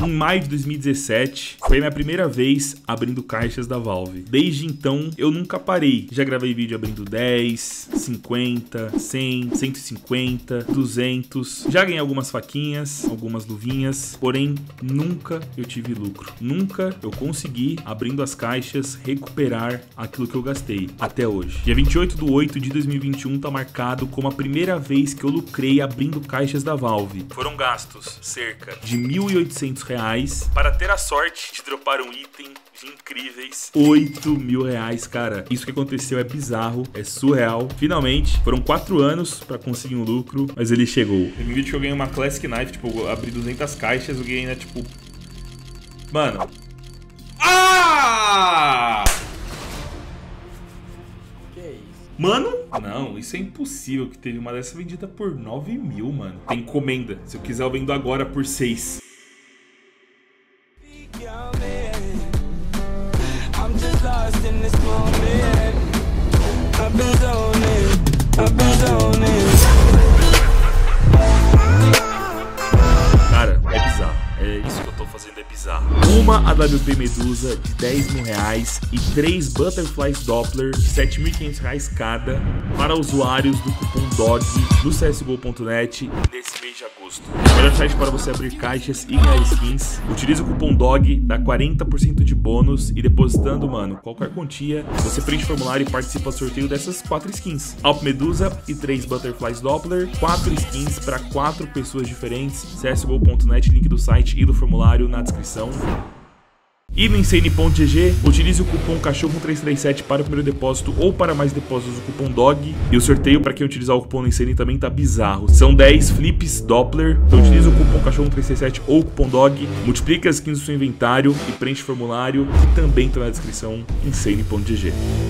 em maio de 2017. Foi a minha primeira vez abrindo caixas da Valve. Desde então, eu nunca parei. Já gravei vídeo abrindo 10, 50, 100, 150, 200. Já ganhei algumas faquinhas, algumas luvinhas. Porém, nunca eu tive lucro. Nunca eu consegui, abrindo as caixas, recuperar aquilo que eu gastei. Até hoje. Dia 28/8 de 2021 tá marcado como a primeira vez que eu lucrei abrindo caixas da Valve. Foram gastos cerca de R$1.800 para ter a sorte de dropar um item de incríveis R$8.000, cara. Isso que aconteceu é bizarro, é surreal. Finalmente, foram 4 anos pra conseguir um lucro, mas ele chegou. Teve um vídeo que eu ganhei uma Classic Knife, tipo, eu abri 200 caixas, eu ganhei ainda, tipo... Mano... Ah! Que é isso? Mano, não, isso é impossível que teve uma dessa vendida por 9.000, mano. Tem encomenda. Se eu quiser, eu vendo agora por 6. Cara, é bizarro. É isso que eu tô fazendo, é bizarro. Uma AWP Medusa de R$10.000 e 3 Butterflies Doppler de R$7.500 cada para usuários do cupom DOG no CSGO.net nesse mês de agosto. O melhor site para você abrir caixas e ganhar skins. Utilize o cupom DOG, dá 40% de bônus e depositando, mano, qualquer quantia, você preenche o formulário e participa do sorteio dessas 4 skins. Alp Medusa e 3 Butterflies Doppler, 4 skins para 4 pessoas diferentes. CSGO.net, link do site e do formulário na descrição. E no Insane.gg, utilize o cupom CACHORRO337 para o primeiro depósito ou para mais depósitos do cupom DOG. E o sorteio para quem utilizar o cupom no Insane também tá bizarro. São 10 flips Doppler. Então utilize o cupom CACHORRO337 ou o cupom DOG. Multiplique as skins do seu inventário e preenche o formulário que também tá na descrição. Insane.gg.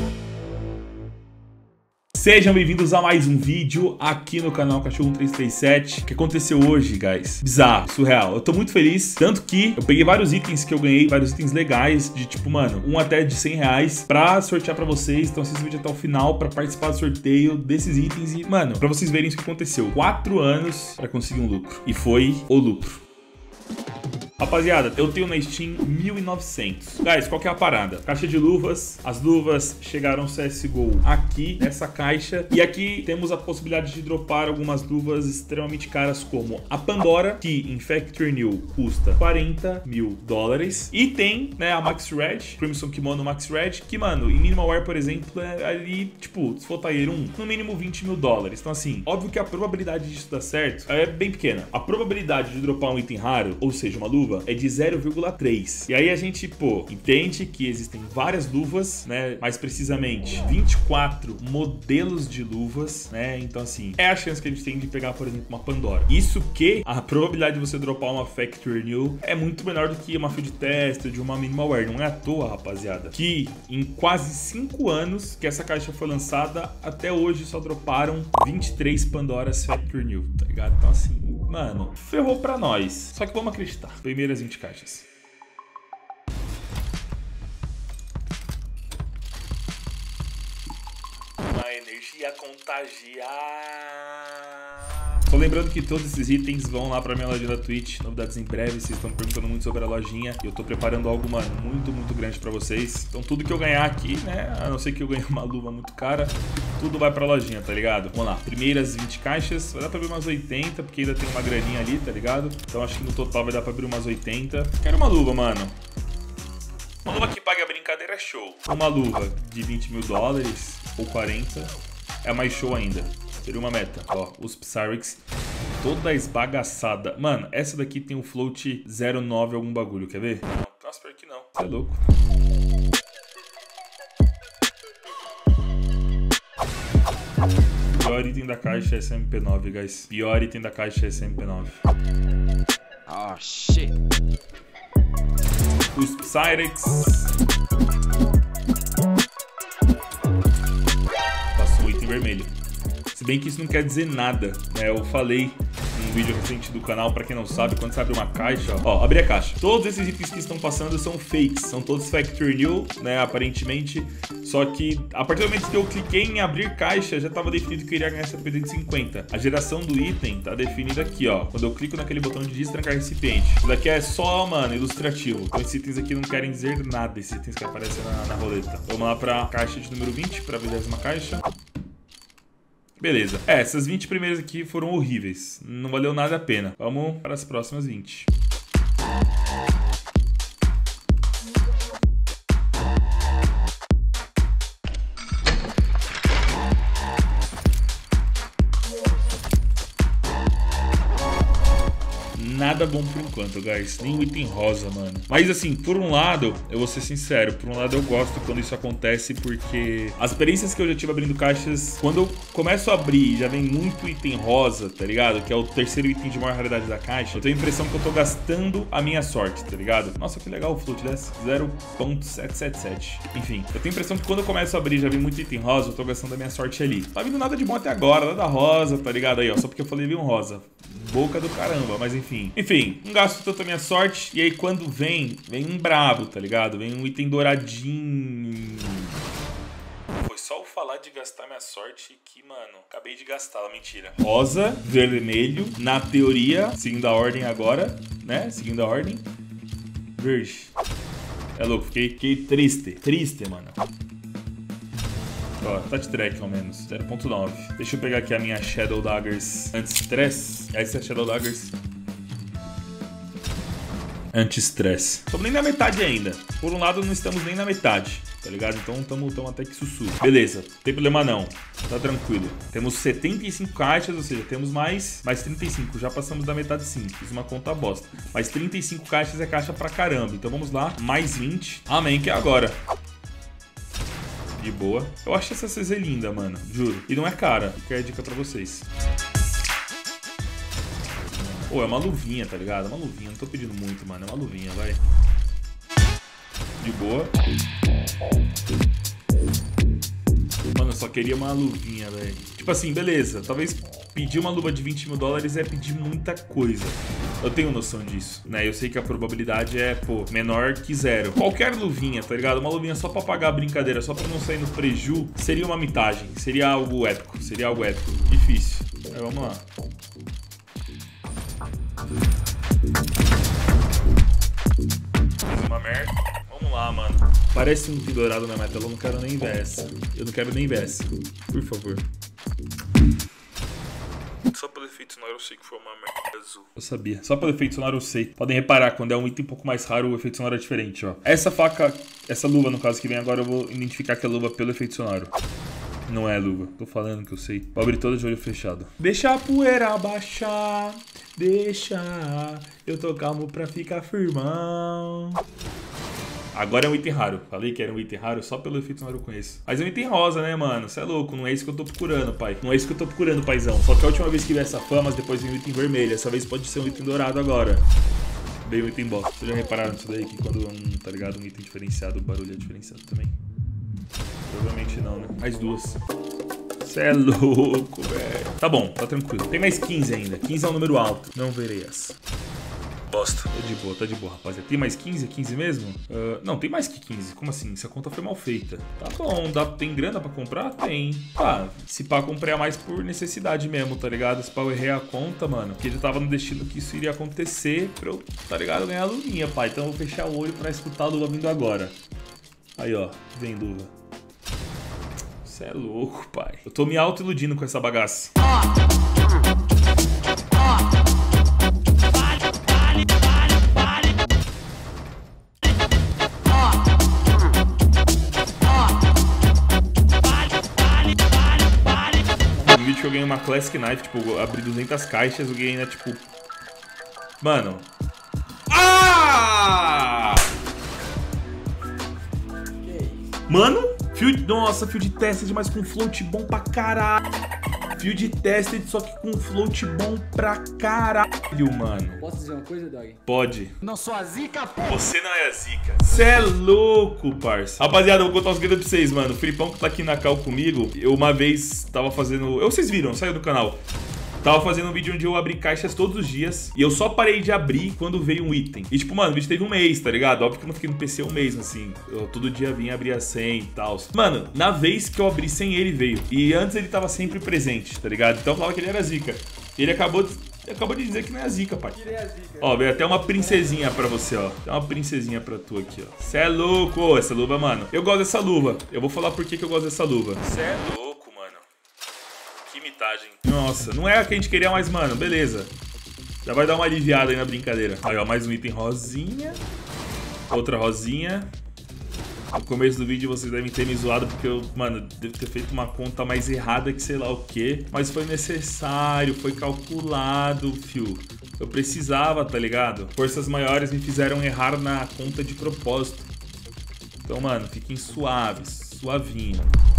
Sejam bem-vindos a mais um vídeo aqui no canal Cachorro337. O que aconteceu hoje, guys? Bizarro, surreal. Eu tô muito feliz, tanto que eu peguei vários itens que eu ganhei, vários itens legais, de tipo, mano, um até de R$100 pra sortear pra vocês. Então assista o vídeo até o final pra participar do sorteio desses itens e, mano, pra vocês verem isso que aconteceu. 4 anos pra conseguir um lucro. E foi o lucro. Rapaziada, eu tenho na Steam 1.900. Guys, qual que é a parada? Caixa de luvas. As luvas chegaram CSGO aqui nessa caixa. E aqui temos a possibilidade de dropar algumas luvas extremamente caras, como a Pandora, que em Factory New custa $40.000. E tem, né, a Max Red, Crimson Kimono Max Red, que, mano, em Minimal Wear, por exemplo, é ali, tipo, se for Tier 1, no mínimo $20.000. Então, assim, óbvio que a probabilidade disso dar certo é bem pequena. A probabilidade de dropar um item raro, ou seja, uma luva, é de 0,3. E aí a gente, pô, entende que existem várias luvas, né? Mais precisamente, 24 modelos de luvas, né? Então, assim, é a chance que a gente tem de pegar, por exemplo, uma Pandora. Isso que a probabilidade de você dropar uma Factory New é muito menor do que uma Field Test, de uma Minimal Wear. Não é à toa, rapaziada, que em quase 5 anos que essa caixa foi lançada, até hoje só droparam 23 Pandoras Factory New, tá ligado? Então, assim, mano, ferrou pra nós. Só que vamos acreditar. Primeiras 20 caixas. Uma energia contagiar. Só lembrando que todos esses itens vão lá pra minha lojinha da Twitch. Novidades em breve. Vocês estão perguntando muito sobre a lojinha. E eu tô preparando algo, mano, muito grande pra vocês. Então tudo que eu ganhar aqui, né, a não ser que eu ganhe uma luva muito cara, tudo vai pra lojinha, tá ligado? Vamos lá, primeiras 20 caixas. Vai dar pra abrir umas 80, porque ainda tem uma graninha ali, tá ligado? Então acho que no total vai dar pra abrir umas 80. Quero uma luva, mano. Uma luva que paga a brincadeira é show. Uma luva de $20.000 ou 40 é mais show ainda. Seria uma meta. Ó, os Psyrix toda esbagaçada. Mano, essa daqui tem um float 0,9 algum bagulho, quer ver? Não, Casper que não. Você é louco. Pior item da caixa é esse MP9, guys. Pior item da caixa é esse MP9. Oh, shit. Os Psyrix. Passou o item vermelho. Se bem que isso não quer dizer nada, né? Eu falei vídeo recente do canal, pra quem não sabe, quando você abre uma caixa, ó, abri a caixa. Todos esses itens que estão passando são fakes, são todos Factory New, né, aparentemente. Só que, a partir do momento que eu cliquei em abrir caixa, já tava definido que eu iria ganhar essa 250. A geração do item tá definida aqui, ó. Quando eu clico naquele botão de destrancar recipiente. Isso daqui é só, mano, ilustrativo. Então esses itens aqui não querem dizer nada, esses itens que aparecem na roleta. Vamos lá pra caixa de número 20, pra 20ª caixa. Beleza. Essas 20 primeiras aqui foram horríveis. Não valeu nada a pena. Vamos para as próximas 20. Nada bom por enquanto, guys. Nem o item rosa, mano. Mas assim, por um lado, eu vou ser sincero, por um lado eu gosto quando isso acontece, porque as experiências que eu já tive abrindo caixas, quando eu começo a abrir, já vem muito item rosa, tá ligado? Que é o terceiro item de maior raridade da caixa. Eu tenho a impressão que eu tô gastando a minha sorte, tá ligado? Nossa, que legal o float desse. 0.777. Enfim, eu tenho a impressão que quando eu começo a abrir, já vem muito item rosa, eu tô gastando a minha sorte ali. Tá vindo nada de bom até agora, nada rosa, tá ligado? Aí, ó, só porque eu falei vi um rosa. Boca do caramba, mas enfim. Enfim, não gasto tanto a minha sorte. E aí quando vem um brabo, tá ligado? Vem um item douradinho. Foi só eu falar de gastar minha sorte que, mano, acabei de gastá-la, mentira. Rosa, vermelho, na teoria, seguindo a ordem agora, né? Seguindo a ordem. Verde. É louco, fiquei triste, mano. Ó, touch track ao menos, 0.9. Deixa eu pegar aqui a minha Shadow Daggers anti-stress. Essa é a Shadow Daggers anti-stress. Estamos nem na metade ainda. Por um lado, não estamos nem na metade, tá ligado? Então estamos até que sussurro. Beleza, não tem problema não. Tá tranquilo. Temos 75 caixas, ou seja, temos mais 35. Já passamos da metade sim. Fiz uma conta bosta. Mas 35 caixas é caixa pra caramba. Então vamos lá, mais 20. Amém, que é agora. De boa. Eu acho essa CZ linda, mano. Juro. E não é cara. Fica a dica pra vocês. Pô, é uma luvinha, tá ligado? É uma luvinha. Não tô pedindo muito, mano. É uma luvinha, vai. De boa. Mano, eu só queria uma luvinha, velho. Tipo assim, beleza. Talvez pedir uma luva de 20 mil dólares é pedir muita coisa. Eu tenho noção disso, né? Eu sei que a probabilidade é, pô, menor que zero. Qualquer luvinha, tá ligado? Uma luvinha só pra pagar a brincadeira, só pra não sair no preju, seria uma mitagem. Seria algo épico. Seria algo épico. Difícil. Aí, vamos lá. Fiz uma merda. Vamos lá, mano. Parece um item dourado na minha tela. Eu não quero nem ver essa. Eu não quero nem ver essa. Por favor. Só pelo efeito sonoro eu sei que foi uma merda azul. Eu sabia. Só pelo efeito sonoro eu sei. Podem reparar, quando é um item um pouco mais raro, o efeito sonoro é diferente, ó. Essa faca, essa luva, no caso que vem agora, eu vou identificar que é luva pelo efeito sonoro. Não é luva. Tô falando que eu sei. Vou abrir toda de olho fechado. Deixa a poeira baixar. Deixa. Eu tô calmo pra ficar firmão. Agora é um item raro. Falei que era um item raro só pelo efeito sonoro eu conheço. Mas é um item rosa, né, mano? Você é louco. Não é isso que eu tô procurando, pai. Não é isso que eu tô procurando, paizão. Só que a última vez que vi essa fama, depois veio um item vermelho. Essa vez pode ser um item dourado agora. Veio um item bosta. Vocês já repararam nisso daí? Que quando tá ligado, um item diferenciado, o barulho é diferenciado também. Provavelmente não, né? Mais duas. Você é louco, velho. Tá bom, tá tranquilo. Tem mais 15 ainda. 15 é um número alto. Não verei essa. Bosta. Tá de boa, rapaziada. Tem mais 15? É 15 mesmo? Não, tem mais que 15. Como assim? Essa conta foi mal feita. Tá bom, tem grana pra comprar? Tem. Ah, se pá, comprei a mais por necessidade mesmo, tá ligado? Se pá, eu errei a conta, mano. Porque já tava no destino que isso iria acontecer pra eu, tá ligado? Ganhar a luvinha, pai. Então eu vou fechar o olho pra escutar a luva vindo agora. Aí, ó. Vem luva. Você é louco, pai. Eu tô me auto-iludindo com essa bagaça. No vídeo que eu ganhei uma Classic Knife, tipo, eu abri 200 caixas, eu ganhei, né, tipo... Mano... Ah! Mano... Nossa, Field Tested, mas com float bom pra caralho. Field Tested, só que com float bom pra caralho, mano. Posso dizer uma coisa, Dog? Pode. Não sou a zica, pô. Você não é a zica. Você é louco, parça. Rapaziada, eu vou contar um segredo pra vocês, mano. O Filipão que tá aqui na cal comigo, eu uma vez tava fazendo... Vocês viram, saiu do canal. Tava fazendo um vídeo onde eu abri caixas todos os dias e eu só parei de abrir quando veio um item. E tipo, mano, o vídeo teve um mês, tá ligado? Óbvio que eu não fiquei no PC um mês, assim. Eu todo dia vinha abrir a 100 e tal. Mano, na vez que eu abri 100, ele veio. E antes ele tava sempre presente, tá ligado? Então eu falava que ele era zica. Ele acabou de dizer que não é a zica, pai. Ó, veio até uma princesinha pra você, ó. Tem uma princesinha pra tu aqui, ó. Cê é louco, essa luva, mano. Eu gosto dessa luva. Eu vou falar por que eu gosto dessa luva. Cê é louco, mano. Que imitagem. Nossa, não é a que a gente queria, mas, mano, beleza. Já vai dar uma aliviada aí na brincadeira. Aí, ó, mais um item rosinha. Outra rosinha. No começo do vídeo vocês devem ter me zoado porque eu, mano, devo ter feito uma conta mais errada que sei lá o quê. Mas foi necessário, foi calculado, fio. Eu precisava, tá ligado? Forças maiores me fizeram errar na conta de propósito. Então, mano, fiquem suaves, suavinho.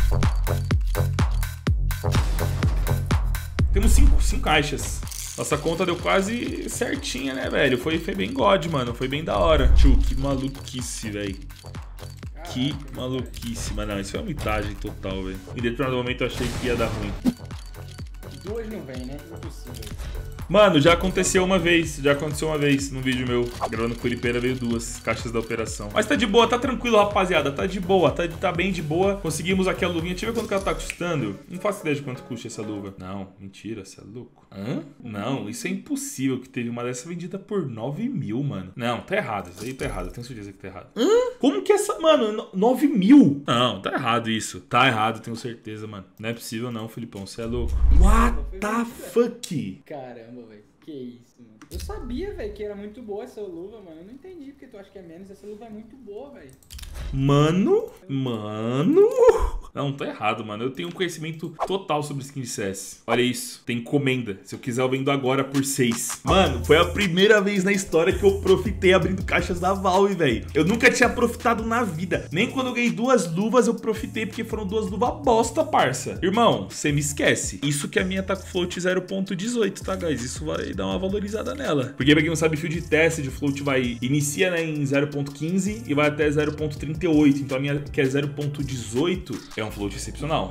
Temos 5 caixas. Nossa conta deu quase certinha, né, velho? Foi bem God, mano. Foi bem da hora. Tio, que maluquice, velho. Que maluquice. Mas não, isso foi uma mitagem total, velho. Em determinado momento eu achei que ia dar ruim. Duas não vem, né? Impossível. Mano, já aconteceu uma vez no vídeo meu. Gravando com o Lipeira veio 2 caixas da operação. Mas tá de boa, tá tranquilo, rapaziada. Tá de boa, tá bem de boa. Conseguimos aqui a luvinha. Deixa eu ver quanto que ela tá custando. Não faço ideia de quanto custa essa luva. Não, mentira, você é louco. Hã? Não, isso é impossível que teve uma dessa vendida por 9 mil, mano. Não, tá errado. Isso aí tá errado. Eu tenho certeza que tá errado. Hã? Como que essa... Mano, 9 mil? Não, tá errado isso. Tá errado, tenho certeza, mano. Não é possível não, Felipão. Você é louco. What the fuck? Caramba, velho. Que isso, mano. Eu sabia, velho, que era muito boa essa luva, mano. Eu não entendi porque tu acha que é menos. Essa luva é muito boa, velho. Mano. Não, tá errado, mano. Eu tenho um conhecimento total sobre skin de CS. Olha isso. Tem encomenda. Se eu quiser, eu vendo agora por 6. Mano, foi a primeira vez na história que eu profitei abrindo caixas da Valve, velho. Eu nunca tinha profitado na vida. Nem quando eu ganhei 2 luvas, eu profitei porque foram 2 luvas bosta, parça. Irmão, você me esquece. Isso que a minha tá com float 0.18, tá, guys? Isso vai dar uma valorizada nela. Porque pra quem não sabe, fio de teste de float inicia, né, em 0.15 e vai até 0.38. Então a minha, que é 0.18, é um float excepcional.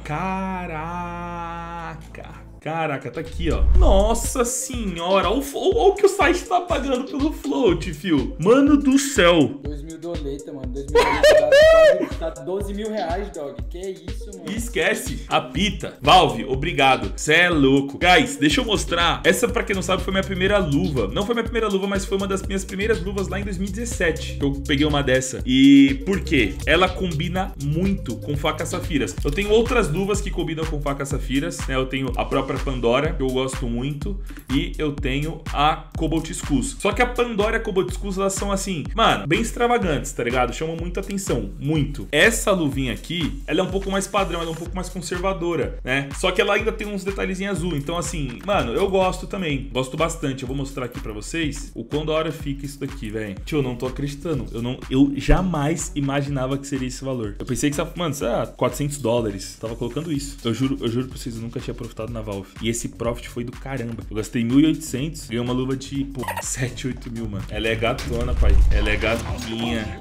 Caraca, tá aqui, ó. Nossa senhora, olha o que o site tá pagando pelo float, fio. Mano do céu. 2 mil doleta, mano. 2 mil doleta tá 12 mil reais, dog. Que isso, mano. Esquece. Apita. Valve, obrigado. Cê é louco. Guys, deixa eu mostrar. Essa, pra quem não sabe, foi minha primeira luva. Não foi minha primeira luva, mas foi uma das minhas primeiras luvas lá em 2017. Que eu peguei uma dessa. E por quê? Ela combina muito com facas safiras. Eu tenho outras luvas que combinam com facas safiras, né? Eu tenho a própria Pandora, que eu gosto muito, e eu tenho a Cobalt Skulls. Só que a Pandora e a Cobalt Skulls, elas são assim, mano, bem extravagantes, tá ligado? Chamam muita atenção, muito. Essa luvinha aqui, ela é um pouco mais padrão, ela é um pouco mais conservadora, né? Só que ela ainda tem uns detalhezinhos azul, então assim, mano, eu gosto também, gosto bastante. Eu vou mostrar aqui pra vocês o quão da hora fica isso daqui, velho. Tio, eu não tô acreditando, eu jamais imaginava que seria esse valor. Eu pensei que, mano, isso é $400, tava colocando isso. Eu juro pra vocês, eu nunca tinha profitado na Valve. E esse profit foi do caramba. Eu gastei 1.800, ganhei uma luva de, tipo, 7, 8 mil, mano. Ela é gatona, pai. Ela é gatinha.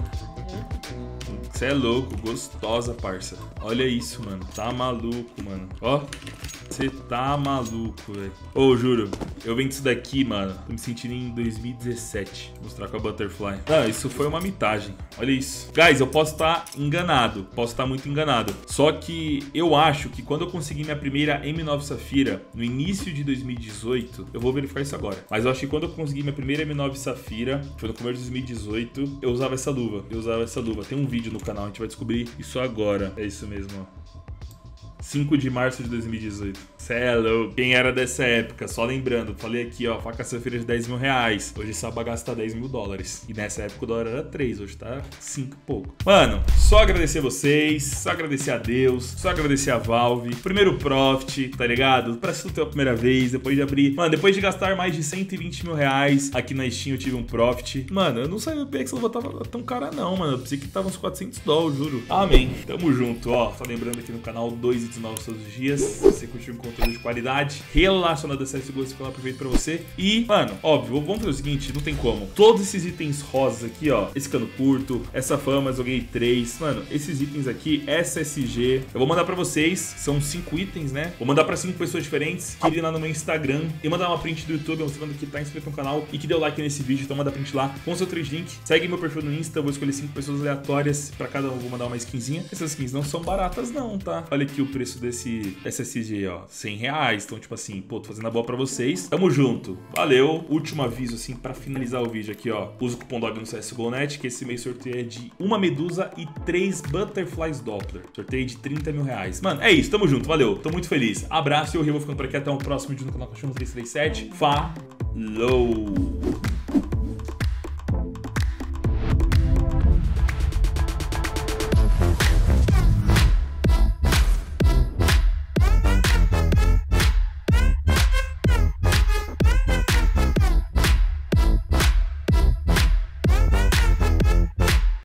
Você é louco, gostosa, parça. Olha isso, mano. Tá maluco, mano. Ó. Você tá maluco, velho. Ô, juro. Eu vendo isso daqui, mano. Tô me sentindo em 2017. Vou mostrar com a Butterfly. Ah, isso foi uma mitagem. Olha isso. Guys, eu posso estar enganado. Posso estar muito enganado. Só que eu acho que quando eu consegui minha primeira M9 Safira, no início de 2018, eu vou verificar isso agora. Mas eu acho que quando eu consegui minha primeira M9 Safira, foi no começo de 2018, eu usava essa luva. Tem um vídeo no canal, a gente vai descobrir isso agora. É isso mesmo, ó. 5 de março de 2018. Cê é louco. Quem era dessa época? Só lembrando, falei aqui, ó, faca safira de 10 mil reais. Hoje essa bagaça tá 10 mil dólares. E nessa época o dólar era 3, hoje tá 5 e pouco. Mano, só agradecer vocês, só agradecer a Deus, só agradecer a Valve. Primeiro profit, tá ligado? Pra ser a primeira vez, depois de abrir. Mano, depois de gastar mais de 120 mil reais aqui na Steam, eu tive um profit. Mano, eu não sabia que essa luva tava tão cara não, mano. Eu pensei que tava uns $400, juro. Amém. Tamo junto, ó. Só lembrando aqui no canal 2 vídeos novos todos os dias. Se você curtiu um conteúdo de qualidade relacionado a CSGO, esse canal é perfeito pra você. E, mano, óbvio, vamos fazer o seguinte, não tem como. Todos esses itens rosas aqui, ó, esse cano curto, essa fama, eu joguei 3. Mano, esses itens aqui, SSG, eu vou mandar pra vocês, são 5 itens, né? Vou mandar pra 5 pessoas diferentes, que irem lá no meu Instagram e mandar uma print do YouTube mostrando que tá inscrito no canal e que deu like nesse vídeo, então manda print lá com o seu 3 link. Segue meu perfil no Insta, eu vou escolher 5 pessoas aleatórias, pra cada um vou mandar uma skinzinha. Essas skins não são baratas não, tá? Olha aqui o preço desse SSG, ó, R$100. Então, tipo assim, pô, tô fazendo a boa pra vocês. Tamo junto. Valeu. Último aviso, assim, pra finalizar o vídeo aqui, ó. Usa o cupom DOG no CSGO.net, que esse mês sorteio é de uma medusa e 3 Butterflies Doppler. Sorteio de R$30 mil. Mano, é isso. Tamo junto. Valeu. Tô muito feliz. Abraço e eu vou ficando por aqui. Até o próximo vídeo no canal Cachorro 337. Falou!